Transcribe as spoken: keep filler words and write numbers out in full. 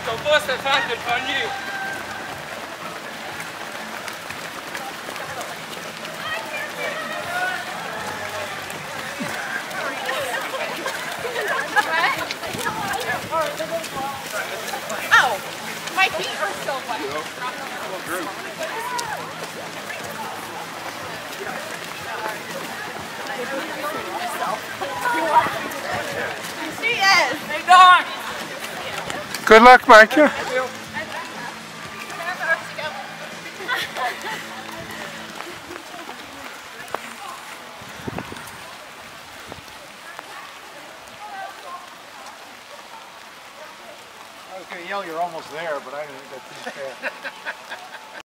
ton boss est fan de Fanny. Ow! My feet are so wet. She is. Hey, Don! Good luck, Micah. I was going to yell, you're almost there, but I didn't think that's too fast.